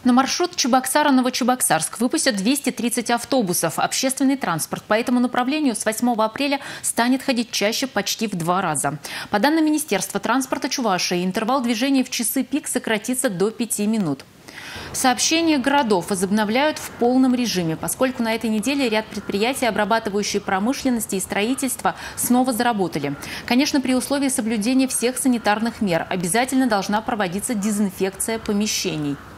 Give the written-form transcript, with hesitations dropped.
На маршрут Чебоксары-Новочебоксарск выпустят 230 автобусов. Общественный транспорт по этому направлению с 8 апреля станет ходить чаще почти в 2 раза. По данным Министерства транспорта Чувашии, интервал движения в часы пик сократится до 5 минут. Сообщения городов возобновляют в полном режиме, поскольку на этой неделе ряд предприятий, обрабатывающие промышленности и строительство, снова заработали. Конечно, при условии соблюдения всех санитарных мер обязательно должна проводиться дезинфекция помещений.